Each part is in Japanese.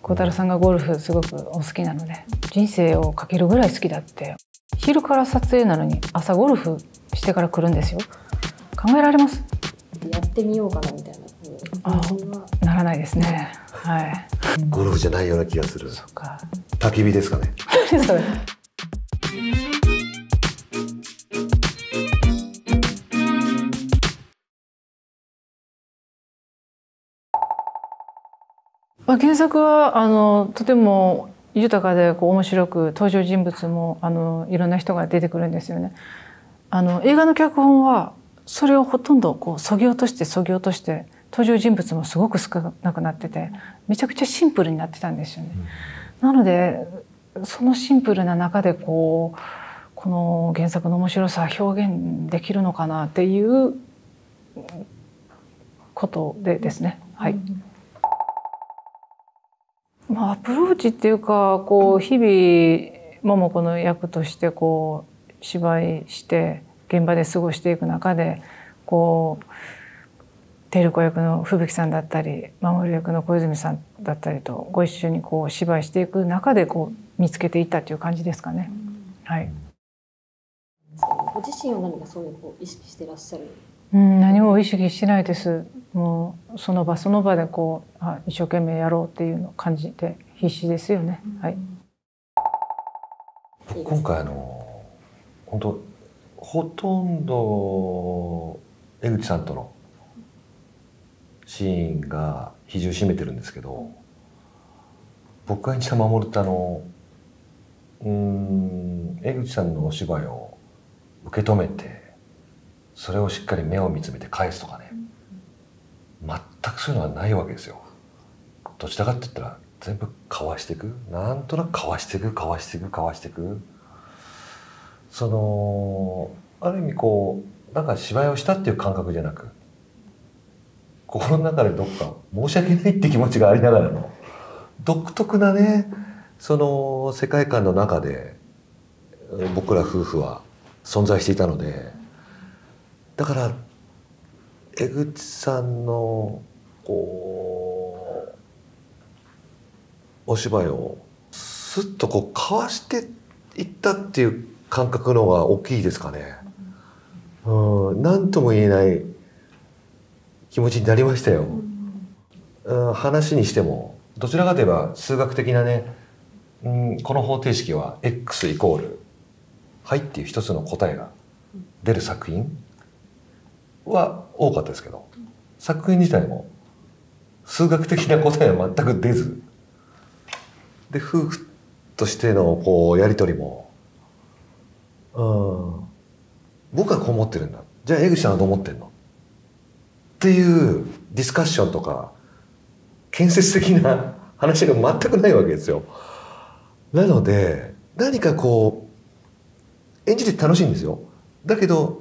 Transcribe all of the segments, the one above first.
孝太郎さんがゴルフすごくお好きなので、人生をかけるぐらい好きだって。昼から撮影なのに朝ゴルフしてから来るんですよ。考えられます？ やってみようかなみたいな。 ならないですね。はい。 ゴルフじゃないような気がする。 そっか。 焚き火ですかね。 それ。原作はとても豊かで面白く、登場人物もいろんな人が出てくるんですよね。映画の脚本はそれをほとんど削ぎ落として登場人物もすごく少なくなってて、めちゃくちゃシンプルになってたんですよね。なのでそのシンプルな中でこの原作の面白さを表現できるのかなっていうことでですね。はい。アプローチっていうか、日々桃子の役として芝居して現場で過ごしていく中で、照子役の吹雪さんだったり守役の小泉さんだったりとご一緒に芝居していく中で見つけていったっていう感じですかね。はい。 ご自身は何かそういう意識していらっしゃる？ 何も意識してないです。もうその場その場で一生懸命やろうっていうのを感じて必死ですよね。はい。 今回本当ほとんど江口さんとのシーンが比重を占めてるんですけど、僕が演じた守って江口さんのお芝居を受け止めて、それをしっかり目を見つめて返すとかね、全くそういうのはないわけですよ。どちらかって言ったら全部かわしていく、なんとなくかわしていく、ある意味なんか芝居をしたっていう感覚じゃなく、心の中でどっか申し訳ないって気持ちがありながらの独特なね、その世界観の中で僕ら夫婦は存在していたので、だから江口さんのお芝居をスッとかわしていったっていう感覚の方が大きいですかね。何とも言えない気持ちになりましたよ。話にしてもどちらかといえば数学的なね、この方程式は x イコールはいっていう一つの答えが出る作品は多かったですけど、作品自体も数学的な答えは全く出ずで、夫婦としてのやり取りも、僕はこう思ってるんだ、じゃあ江口さんはどう思ってんのっていうディスカッションとか建設的な話が全くないわけですよ。なので何か演じて楽しいんですよ。だけど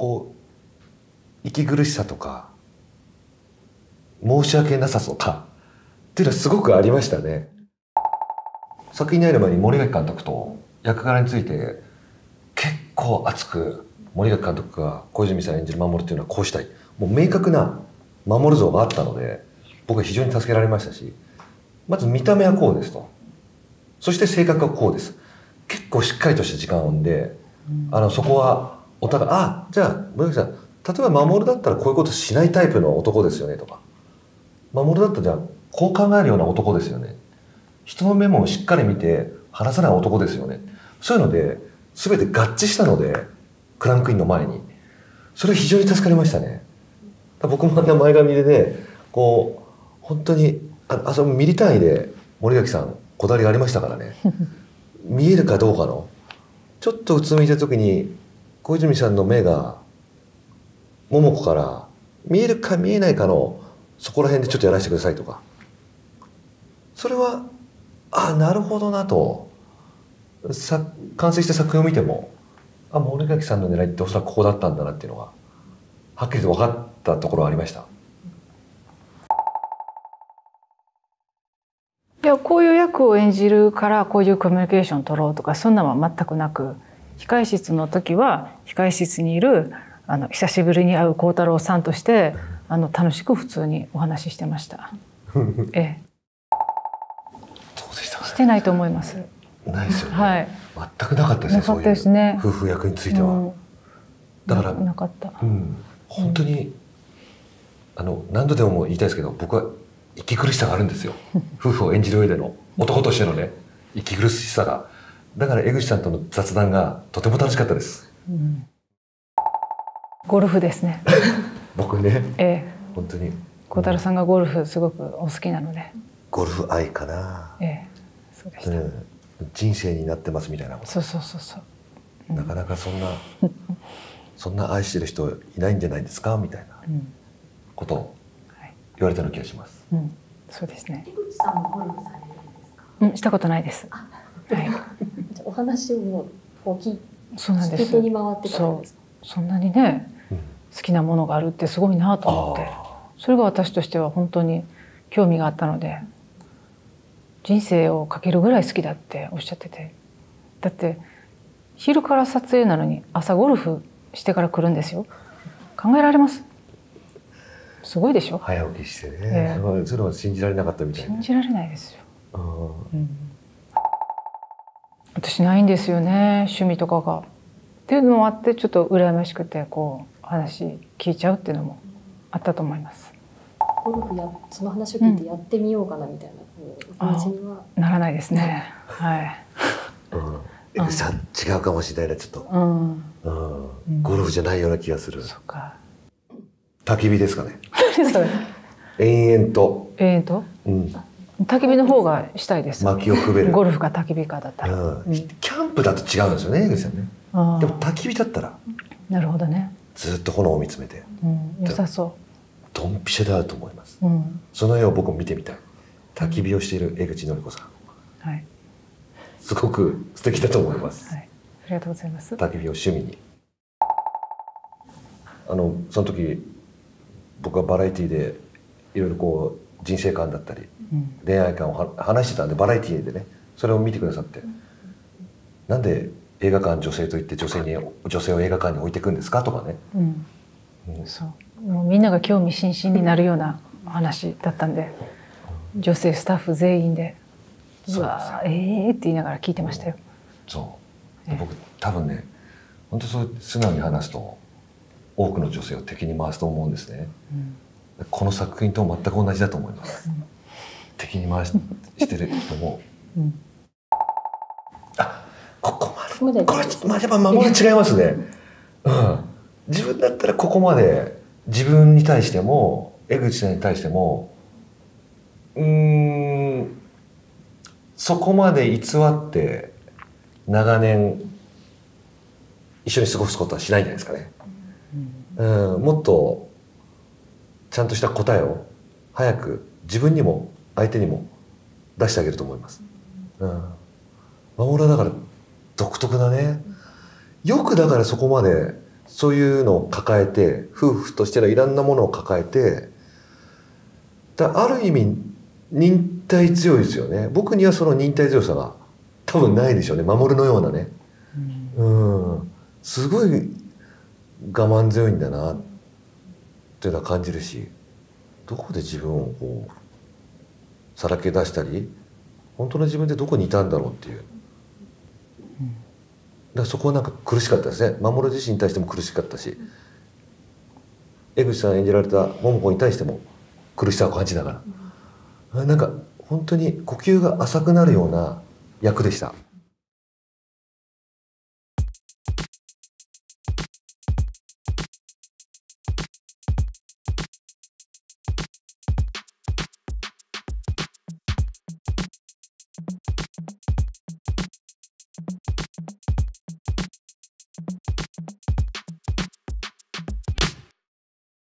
息苦しさとか申し訳なさとかっていうのはすごくありましたね。作品に入る前に森脇監督と役柄について結構熱く、森脇監督が小泉さん演じる守っていうのはこうしたい、もう明確な守像があったので、僕は非常に助けられましたし、まず見た目はこうですと、そして性格はこうです、結構しっかりとした時間を生んで、そこはお互いじゃあ森脇さん、例えば守だったらこういうことしないタイプの男ですよねとか、守だったらじゃあこう考えるような男ですよね、人の目もしっかり見て話さない男ですよね、そういうので全て合致したので、クランクインの前にそれ非常に助かりましたね。僕もあんな前髪でね、本当にそのミリ単位で森脇さんこだわりがありましたからね見えるかどうかの、ちょっとうつむいた時に小泉さんの目が桃子から見えるか見えないかのそこら辺でちょっとやらせてくださいとか、それはなるほどなと、完成した作品を見ても森脇さんの狙いっておそらくここだったんだなっていうのがはっきりと分かったところはありました。 いや、こういう役を演じるからこういうコミュニケーションを取ろうとか、そんなのは全くなく、控え室の時は控え室にいる久しぶりに会う孝太郎さんとして楽しく普通にお話ししてました。 してないと思います。 ないですよね、 はい、 全くなかったですね。 なかったですね、 そういう夫婦役については、 うん、 だからなかった、 本当に何度でも言いたいですけど、僕は息苦しさがあるんですよ夫婦を演じる上での男としてのね息苦しさが。だから江口さんとの雑談がとても楽しかったです、 ゴルフですね僕ね、本当に小太郎さんがゴルフすごくお好きなので、 ゴルフ愛かな、 そうでした、 人生になってますみたいなこと、 そうなかなかそんな愛してる人いないんじゃないですかみたいなことを言われたような気がします、 そうですね。 江口さんもゴルフされるんですか？ したことないです。 じゃあお話をこうそうなんです。 聞き手に回ってからですか？ そんなにね、好きなものがあるってすごいなと思って、それが私としては本当に興味があったので、人生をかけるぐらい好きだっておっしゃってて、だって昼から撮影なのに朝ゴルフしてから来るんですよ。考えられます？すごいでしょ。 早起きしてね、それは信じられなかったみたいな。 信じられないですよ。私ないんですよね、趣味とかが。っていうのもあって、ちょっと羨ましくてこう話聞いちゃうっていうのもあったと思います。 ゴルフその話を聞いてやってみようかなみたいな感じにはならないですね。はい。 江口さん違うかもしれないな、ちょっと、ゴルフじゃないような気がする。 そうか。 焚き火ですかね。 何それ。 延々と。 焚き火の方がしたいです。 薪をくべる。 ゴルフか焚き火かだったら。 キャンプだと違うんですよね、江口さんね。でも焚き火だったら。 なるほどね。 ずっと炎を見つめて。 良さそう。 ドンピシャであると思います。その絵を僕も見てみたい。焚き火をしている江口のり子さん。はい。すごく素敵だと思います。 はい。ありがとうございます。 焚き火を趣味に。その時僕はバラエティでいろいろこう人生観だったり、恋愛観を話してたんで、バラエティでねそれを見てくださって、なんで映画館女性と言って女性を映画館に置いていくんですかとかね、 そうもうみんなが興味津々になるような話だったんで、女性スタッフ全員で「うわって言いながら聞いてましたよ。 そう僕多分ね、本当そう素直に話すと多くの女性を敵に回すと思うんですね、この作品と全く同じだと思います、敵に回してる人も、ここまでこれちょっとやっぱ守り違いますね、自分だったらここまで自分に対しても江口さんに対してもそこまで偽って長年一緒に過ごすことはしないんじゃないですかね。もっとちゃんとした答えを早く自分にも相手にも出してあげると思います。守はだから独特だね。よくだからそこまでそういうのを抱えて、夫婦としてのいろんなものを抱えて、ある意味忍耐強いですよね。僕にはその忍耐強さが多分ないでしょうね。守のようなね。すごい我慢強いんだなっていうのは感じるし、どこで自分をこうさらけ出したり、本当の自分ってどこにいたんだろうっていう、だからそこはなんか苦しかったですね。守自身に対しても苦しかったし、江口さん演じられた桃子に対しても苦しさを感じながら、なんか本当に呼吸が浅くなるような役でした。